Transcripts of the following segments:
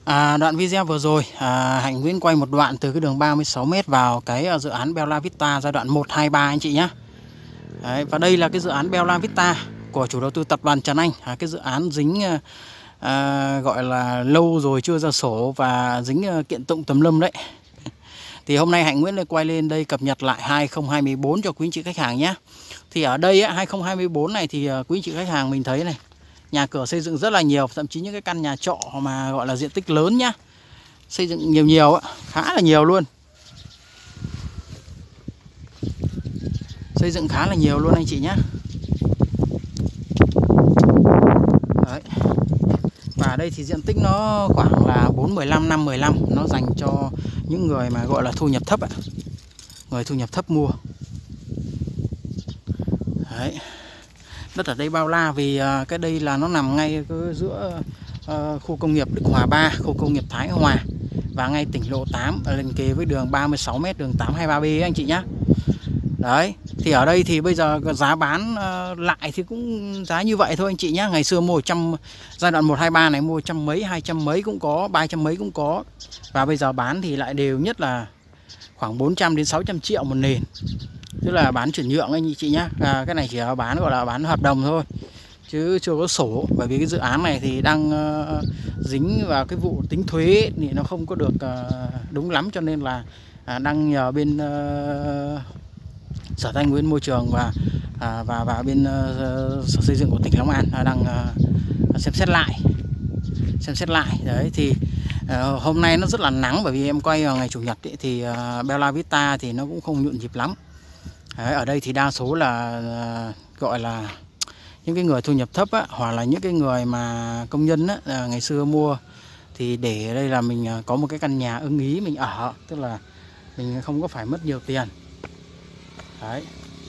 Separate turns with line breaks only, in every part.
Đoạn video vừa rồi Hạnh Nguyễn quay một đoạn từ cái đường 36m vào cái dự án Bella Vista giai đoạn 1, 2, 3 anh chị nhé. Đấy, và đây là cái dự án Bella Vista của chủ đầu tư tập đoàn Trần Anh. Cái dự án dính gọi là lâu rồi chưa ra sổ và dính kiện tụng tùm lum đấy. Thì hôm nay Hạnh Nguyễn quay lên đây cập nhật lại 2024 cho quý anh chị khách hàng nhé. Thì ở đây 2024 này thì quý anh chị khách hàng mình thấy này, nhà cửa xây dựng rất là nhiều, thậm chí những cái căn nhà trọ mà gọi là diện tích lớn nhá, xây dựng nhiều khá là nhiều luôn. Xây dựng khá là nhiều luôn anh chị nhé. Đấy. Và ở đây thì diện tích nó khoảng là 4,15, 5,15, nó dành cho những người mà gọi là thu nhập thấp người thu nhập thấp mua. Đấy. Đất ở đây bao la vì cái đây là nó nằm ngay giữa khu công nghiệp Đức Hòa 3, khu công nghiệp Thái Hòa và ngay tỉnh lộ 8 liền kề với đường 36m, đường 823B anh chị nhé. Đấy, thì ở đây thì bây giờ giá bán lại thì cũng giá như vậy thôi anh chị nhé. Ngày xưa mua giai đoạn 1, 2, 3 này mua 100 mấy, 200 mấy cũng có, 300 mấy cũng có. Và bây giờ bán thì lại đều nhất là khoảng 400 đến 600 triệu một nền. Tức là bán chuyển nhượng anh chị nhé. Cái này chỉ là bán gọi là bán hợp đồng thôi, chứ chưa có sổ. Bởi vì cái dự án này thì đang dính vào cái vụ tính thuế thì nó không có được đúng lắm, cho nên là đang nhờ bên Sở Tài nguyên Môi trường và bên Sở Xây dựng của tỉnh Long An đang xem xét lại. Đấy thì hôm nay nó rất là nắng, bởi vì em quay vào ngày chủ nhật ấy, thì Bella Vista thì nó cũng không nhộn nhịp lắm. Đấy, ở đây thì đa số là gọi là những cái người thu nhập thấp hoặc là những cái người mà công nhân ngày xưa mua thì để đây là mình có một cái căn nhà ưng ý mình ở, tức là mình không có phải mất nhiều tiền. Đấy,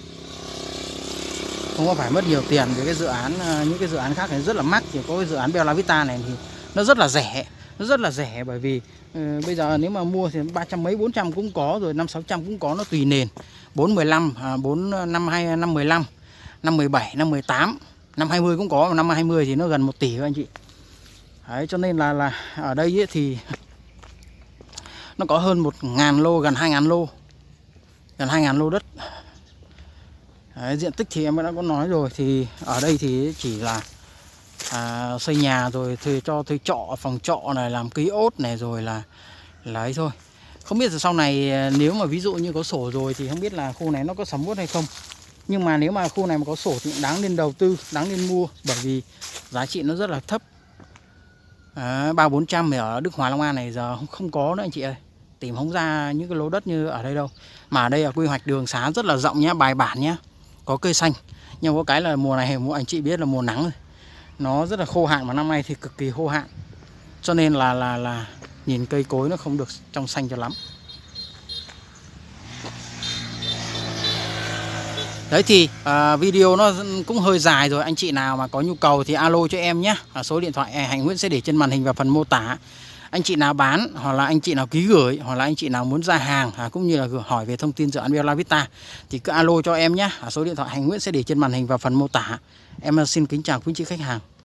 không có phải mất nhiều tiền với cái dự án, những cái dự án khác này rất là mắc. Chỉ có cái dự án Bella Vista này thì nó rất là rẻ, bởi vì bây giờ nếu mà mua thì 300 mấy, 400 cũng có rồi, 500-600 cũng có, nó tùy nền. 415, 452, 515, 517, 518, 520 cũng có, mà 520 thì nó gần 1 tỷ các anh chị. Đấy, cho nên là ở đây ấy thì nó có hơn 1.000 lô, gần 2.000 lô. Gần 2.000 lô đất. Đấy, diện tích thì em đã có nói rồi, thì ở đây thì chỉ là xây nhà rồi thuê trọ, phòng trọ này, làm ký ốt này, rồi là ấy thôi. Không biết là sau này nếu mà ví dụ như có sổ rồi thì không biết là khu này nó có sầm uất hay không. Nhưng mà nếu mà khu này mà có sổ thì đáng nên đầu tư, đáng nên mua, bởi vì giá trị nó rất là thấp. 300-400 thì ở Đức Hòa Long An này giờ không có nữa anh chị ơi. Tìm không ra những cái lô đất như ở đây đâu. Mà ở đây là quy hoạch đường xá rất là rộng nhá, bài bản nhá, có cây xanh. Nhưng có cái là mùa này anh chị biết là mùa nắng rồi, nó rất là khô hạn, mà năm nay thì cực kỳ khô hạn, cho nên là nhìn cây cối nó không được trong xanh cho lắm. Đấy thì video nó cũng hơi dài rồi. Anh chị nào mà có nhu cầu thì alo cho em nhé. Số điện thoại Hạnh Nguyễn sẽ để trên màn hình và phần mô tả. Anh chị nào bán, hoặc là anh chị nào ký gửi, hoặc là anh chị nào muốn ra hàng, cũng như là hỏi về thông tin dự án Bella Vista thì cứ alo cho em nhé. Số điện thoại Hạnh Nguyễn sẽ để trên màn hình và phần mô tả. Em xin kính chào quý chị khách hàng.